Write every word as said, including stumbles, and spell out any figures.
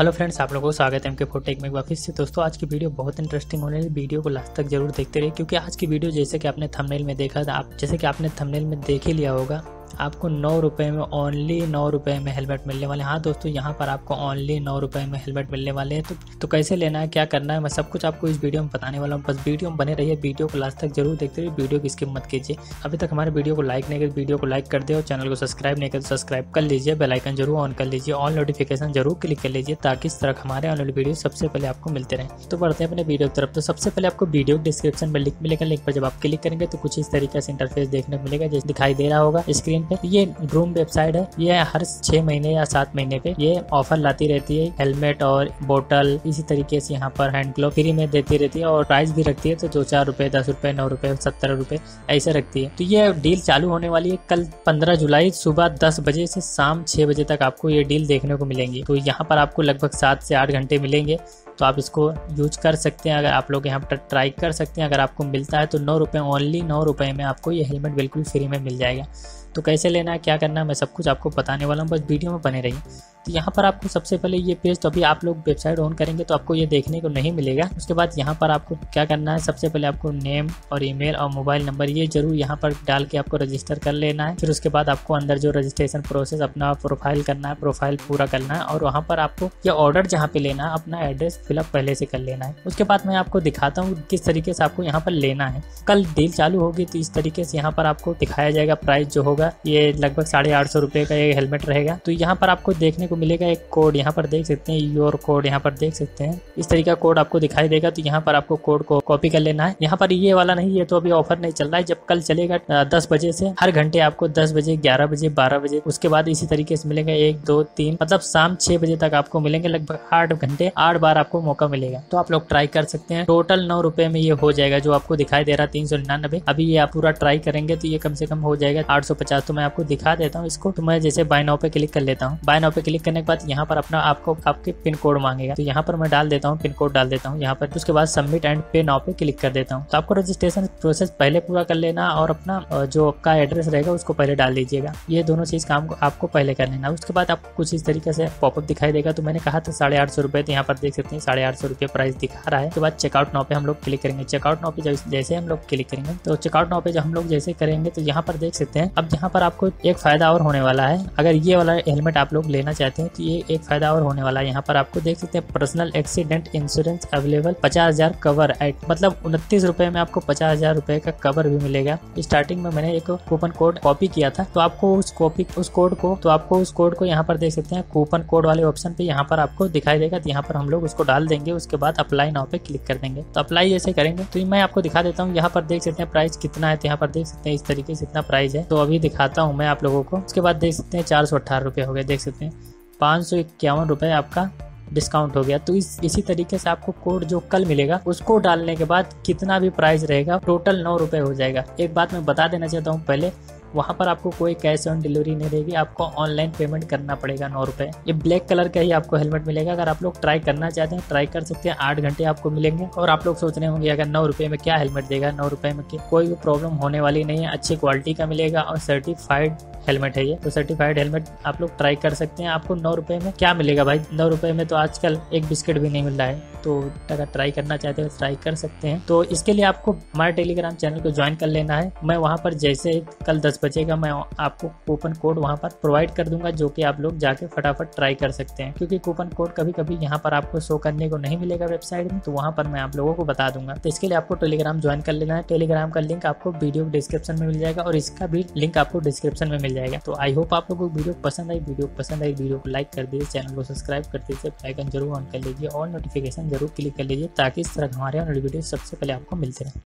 Hello friends, आप लोगों को स्वागत है एम के फोर टेक में वापस से। दोस्तों आज की वीडियो बहुत इंटरेस्टिंग होने वाली है, वीडियो को लास्ट तक जरूर देखते रहिए क्योंकि आज की वीडियो जैसे कि आपने थंबनेल में देखा था, आप जैसे कि आपने थंबनेल में देख ही लिया होगा, आपको नौ रुपये में ओनली नौ रुपये में हेलमेट मिलने वाले हैं। हाँ दोस्तों, यहाँ पर आपको ओनली नौ रुपये में हेलमेट मिलने वाले हैं। तो तो कैसे लेना है, क्या करना है, मैं सब कुछ आपको इस वीडियो में बताने वाला हूँ। बस वीडियो में बने रहिए, वीडियो को लास्ट तक जरूर देखते रहिए, वीडियो की स्किप मत कीजिए। अभी तक हमारे वीडियो को लाइक नहीं किया, वीडियो को लाइक कर दे और चैनल को सब्सक्राइब नहीं कर सब्सक्राइब कर लीजिए, बेल आइकन जरूर ऑन कर लीजिए, ऑल नोटिफिकेशन जरूर क्लिक कर लीजिए ताकि इस तरह हमारे आने वाली वीडियो सबसे पहले आपको मिलते रहे। तो बढ़ते हैं अपने वीडियो की तरफ। तो सबसे पहले आपको वीडियो डिस्क्रिप्शन में लिंक मिलेगा, लिंक पर जब आप क्लिक करेंगे तो कुछ इस तरीके से इंटरफेस देखने को मिलेगा जैसे दिखाई दे रहा होगा स्क्रीन पे। ये ग्रूम वेबसाइट है, ये हर छह महीने या सात महीने पे ये ऑफर लाती रहती है, हेलमेट और बोतल इसी तरीके से यहाँ पर हैंड ग्लोव फ्री में देती रहती है और प्राइस भी रखती है तो दो चार रुपए, दस रुपए, नौ रुपए, सत्तर रुपए ऐसे रखती है। तो ये डील चालू होने वाली है कल पंद्रह जुलाई सुबह दस बजे से शाम छह बजे तक आपको ये डील देखने को मिलेंगी। तो यहाँ पर आपको लगभग सात से आठ घंटे मिलेंगे, तो आप इसको यूज कर सकते हैं। अगर आप लोग यहाँ पर ट्राई कर सकते हैं, अगर आपको मिलता है तो नौ रुपये ओनली नौ रुपये में आपको ये हेलमेट बिल्कुल फ्री में मिल जाएगा। तो कैसे लेना है, क्या करना है, मैं सब कुछ आपको बताने वाला हूँ, बस वीडियो में बने रहिए। तो यहाँ पर आपको सबसे पहले ये पेज, तो अभी आप लोग वेबसाइट ऑन करेंगे तो आपको ये देखने को नहीं मिलेगा। उसके बाद यहाँ पर आपको क्या करना है, सबसे पहले आपको नेम और ईमेल और मोबाइल नंबर ये जरूर यहाँ पर डाल के आपको रजिस्टर कर लेना है। फिर उसके बाद आपको अंदर जो रजिस्ट्रेशन प्रोसेस अपना प्रोफाइल करना है, प्रोफाइल पूरा करना है और वहाँ पर आपको ये ऑर्डर जहाँ पे लेना है अपना एड्रेस फिलअप पहले से कर लेना है। उसके बाद मैं आपको दिखाता हूँ किस तरीके से आपको यहाँ पर लेना है। कल डील चालू होगी तो इस तरीके से यहाँ पर आपको दिखाया जाएगा। प्राइस जो होगा ये लगभग साढ़े आठ सौ रुपये का ये हेलमेट रहेगा। तो यहाँ पर आपको देखने को मिलेगा एक कोड, यहाँ पर देख सकते हैं योर कोड, यहाँ पर देख सकते हैं इस तरीके का कोड आपको दिखाई देगा। तो यहाँ पर आपको कोड को कॉपी कर लेना है। यहाँ पर ये वाला नहीं, ये तो अभी ऑफर नहीं चल रहा है, जब कल चलेगा दस बजे से हर घंटे आपको दस बजे, ग्यारह बजे, बारह बजे, उसके बाद इसी तरीके से मिलेगा एक दो तीन, मतलब शाम छह बजे तक आपको मिलेंगे। लगभग आठ घंटे आठ बार आपको मौका मिलेगा। तो आप लोग ट्राई कर सकते हैं। टोटल नौ रुपए में ये हो जाएगा जो आपको दिखाई दे रहा है तीन सौ निन्यानबे। अभी ये आप पूरा ट्राई करेंगे तो ये कम से कम हो जाएगा आठ सौ पचास। तो मैं आपको दिखा देता हूँ इसको। तो मैं जैसे बाय नाउ पे क्लिक कर लेता हूँ। बाय नाउ पे क्लिक करने के बाद यहाँ पर अपना आपको आपके पिन कोड मांगेगा, तो यहाँ पर मैं डाल देता हूँ, पिन कोड डाल देता हूँ यहाँ पर। उसके बाद submit and pay now pay click कर देता हूँ। तो आपको रजिस्ट्रेशन प्रोसेस पहले पूरा कर लेना और अपना जो आपका एड्रेस रहेगा उसको पहले डाल दीजिएगा। ये दोनों चीज काम आपको पहले कर लेना। उसके बाद आपको कुछ इस तरीके से पॉपअप दिखाई देगा। तो मैंने कहा था साढ़े आठ सौ रुपये, तो यहाँ पर देख सकते हैं साढ़े आठ सौ रुपये प्राइस दिखा रहा है। उसके बाद चेकआउट नाउ पे हम लोग क्लिक करेंगे। चेकआउट नाउ पे जैसे हम लोग क्लिक करेंगे तो चेकआउट नाउ पे जब हम लोग जैसे करेंगे तो यहाँ पर देख सकते हैं अब यहाँ पर आपको एक फायदा और होने वाला है। अगर ये वाला हेलमेट आप लोग लेना चाहते हैं तो ये एक फायदा और होने वाला है। यहाँ पर आपको देख सकते हैं पर्सनल एक्सीडेंट इंश्योरेंस अवेलेबल पचास हजार कवर एट, मतलब उनतीस रुपए में आपको पचास हजार रुपए का कवर भी मिलेगा। स्टार्टिंग में मैंने एक कूपन कोड कॉपी किया था, तो आपको उस कॉपी उस कोड को तो आपको उस कोड को यहाँ पर देख सकते हैं कूपन कोड वाले ऑप्शन पे यहाँ पर आपको दिखाई देगा। तो यहाँ पर हम लोग उसको डाल देंगे। उसके बाद अप्लाई नाउ पे क्लिक कर देंगे। तो अप्लाई जैसे करेंगे तो मैं आपको दिखा देता हूँ। यहाँ पर देख सकते हैं प्राइस कितना है, तो यहाँ पर देख सकते हैं इस तरीके से इतना प्राइस है। तो अभी दिखाता हूँ मैं आप लोगों को। उसके बाद देख सकते हैं चार सौ अठारह रुपये हो गए, देख सकते हैं पाँच सौ इक्यावन रुपये आपका डिस्काउंट हो गया। तो इस इसी तरीके से आपको कोड जो कल मिलेगा उसको डालने के बाद कितना भी प्राइस रहेगा टोटल नौ रुपये हो जाएगा। एक बात मैं बता देना चाहता हूँ पहले, वहाँ पर आपको कोई कैश ऑन डिलीवरी नहीं रहेगी, आपको ऑनलाइन पेमेंट करना पड़ेगा नौ रुपये। ये ब्लैक कलर का ही आपको हेलमेट मिलेगा। अगर आप लोग ट्राई करना चाहते हैं ट्राई कर सकते हैं, आठ घंटे आपको मिलेंगे। और आप लोग सोच रहे होंगे अगर नौ रुपये में क्या हेलमेट देगा, नौ रुपये में कोई भी प्रॉब्लम होने वाली नहीं है, अच्छी क्वालिटी का मिलेगा और सर्टिफाइड हेलमेट है ये। तो सर्टिफाइड हेलमेट आप लोग ट्राई कर सकते हैं। आपको नौ रुपये में क्या मिलेगा भाई, नौ रुपये में तो आजकल एक बिस्किट भी नहीं मिल रहा है। तो अगर ट्राई करना चाहते हो ट्राई कर सकते हैं। तो इसके लिए आपको हमारे टेलीग्राम चैनल को ज्वाइन कर लेना है। मैं वहाँ पर जैसे कल दस बजे का मैं आपको कूपन कोड वहाँ पर प्रोवाइड कर दूंगा जो कि आप लोग जाके फटाफट ट्राई कर सकते हैं, क्योंकि कूपन कोड कभी कभी यहाँ पर आपको शो करने को नहीं मिलेगा वेबसाइट में, तो वहाँ पर मैं आप लोगों को बता दूंगा। तो इसके लिए आपको टेलीग्राम ज्वाइन कर लेना है। टेलीग्राम का लिंक आपको वीडियो डिस्क्रिप्शन में मिल जाएगा और इसका भी लिंक आपको डिस्क्रिप्शन में मिल जाएगा। तो आई होप आप लोगों को वीडियो पसंद आई। वीडियो पसंद आई वीडियो को लाइक कर दीजिए, चैनल को सब्सक्राइब कर दीजिए, आइकन जरूर ऑन कर लीजिए और नोटिफिकेशन जरूर क्लिक कर लीजिए ताकि इस तरह हमारे वीडियो सबसे पहले आपको मिलते रहे।